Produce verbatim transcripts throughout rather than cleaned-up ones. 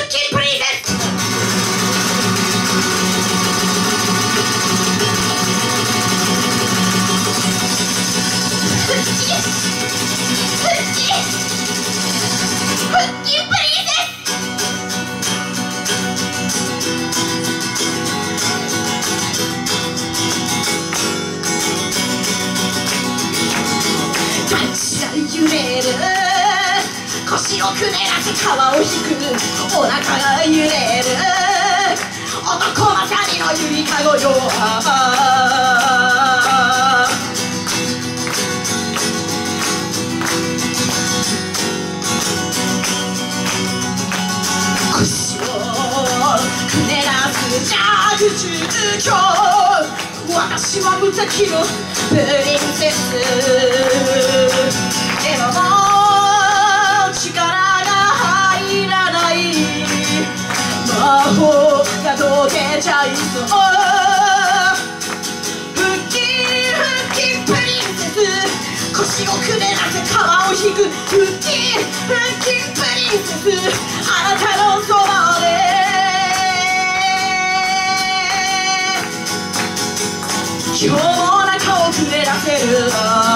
キープリンセス。復帰復帰復帰プリンセス。揺れる腰をくねらせ皮を引くお腹が揺れる男勝りのゆりかごよ。腰をくねらす弱中強私は無敵のプリンセス。でももう力が入らない魔法が解けちゃいそう。復帰復帰プリンセス腰をくねらせ皮を引く復帰復帰プリンセスあなたのそばで今日も中をくねらせる。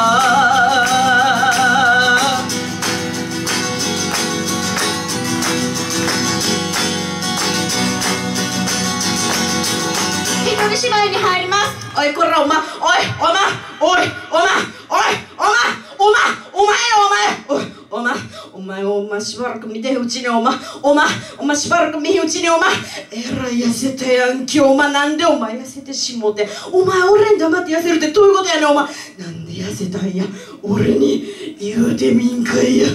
一人芝居に入ります。おいこらおまおいおまおいおまおいおまおまお前お前おいおまお前お前しばらく見てうちにおまおまお前しばらく見うちにおまえらい痩せたやんけおま。なんでお前痩せてしもてお前俺に黙って痩せるってどういうことやねんお前。なんで痩せたんや俺に言うてみんかいや。いやあんたいや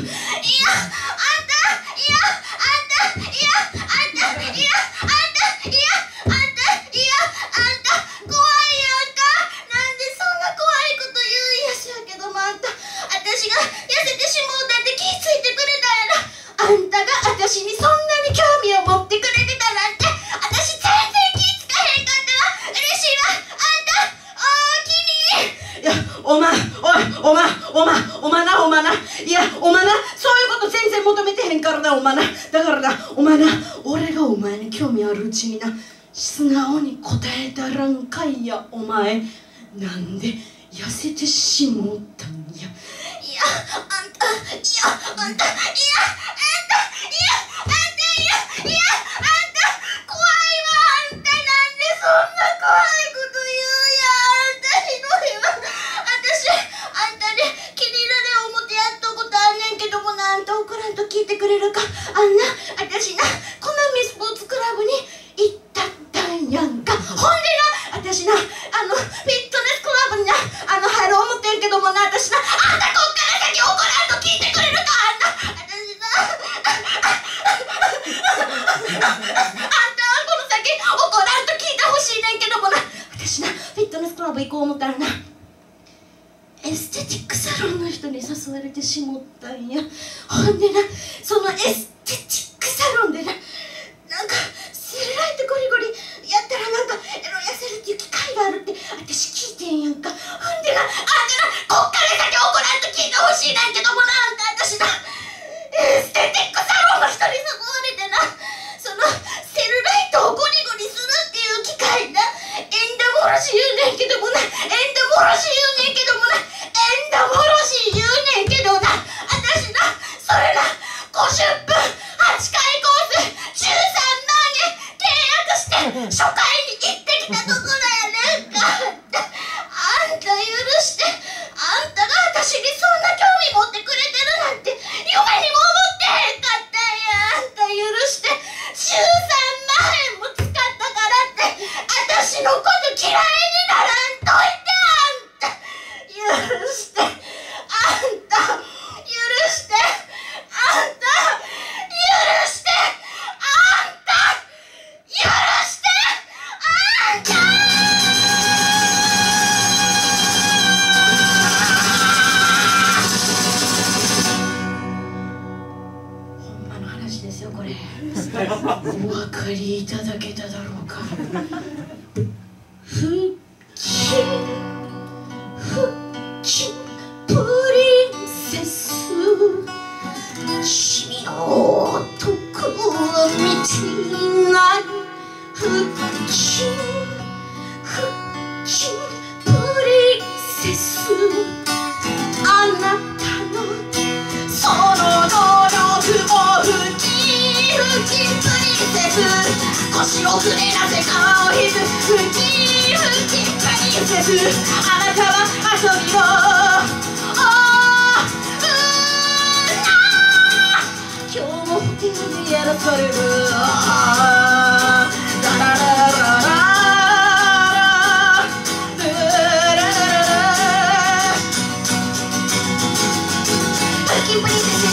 あんたいやあんたいやあんたいやあんたいやあんた怖いやんか。なんでそんな怖いこと言うんや。しやけどもあんた私が痩せてしもうたって気ぃついてくれたやろ。あんたが私にそんなに興味を持ってくれてたなんて私全然気ぃつかへんかったわ。嬉しいわあんたおおきに。いやおまおいおまおまおまなおまないやおまなそういうこと全然求めてへんからなおまな。だからなおまな俺がお前に興味あるうちにな素直に答えたらんかいやお前。なんで痩せてしもうたんや。いやあんたいやあんたいやあんたいやあんたいやいやあんた怖いわ。あんたなんでそんな怖いこと言うや。あんたひどいわ。私あんたね気に入られ思ってやっとことあんねんけどもなあんた怒らんと聞いてくれるか。あんな私なコナミスポーツクラブに行ったったんやんか。ほんでな私なあのフィットネスクラブになあの入ろう思ってんけどもな私なあんたこっから先怒らんと聞いてくれるか。あんた私なあんたはこの先怒らんと聞いてほしいねんけどもな私なフィットネスクラブ行こう思ったらなエステティックサロンの人に誘われてしもったんや。ほんでなそのエステティックサロンでななんかセルライトゴリゴリやったらなんかエロ痩せるっていう機械があるって私聞いてんやんか。ほんでなあんたなこっから先怒らんと聞いてほしいねんけどもなあんた私なエステティックサロンの人に誘われてなそのセルライトをゴリゴリするっていう機械なエンダモロシ言うねんけどもなエンダモロシ言うねんけどもなエンダモロシ言うねんけどな私なそれなごじゅっぷんはちかいコースじゅうさんまんえん契約して初回に行ってきたところやねんか。あんた許してあんたが私にそんな興味持ってくれてるなんて夢にも思ってへんかったんや。あんた許してじゅうさんまんえんも使ったからって私のこと嫌いにならんといて。あんた許してあんた許してあんた許してあんた許してあんたほんまの話ですよこれ。お分かりいただけただろうか。復帰復帰プリンセス君の男を見ない腹筋腹筋プリンセスあなたのその能力を腹筋腹筋プリンセス腰をくねらせ顔を引く腹筋腹筋プリンセスあなたは遊びの今日も不景にやらされるラララララ腹筋プリンセス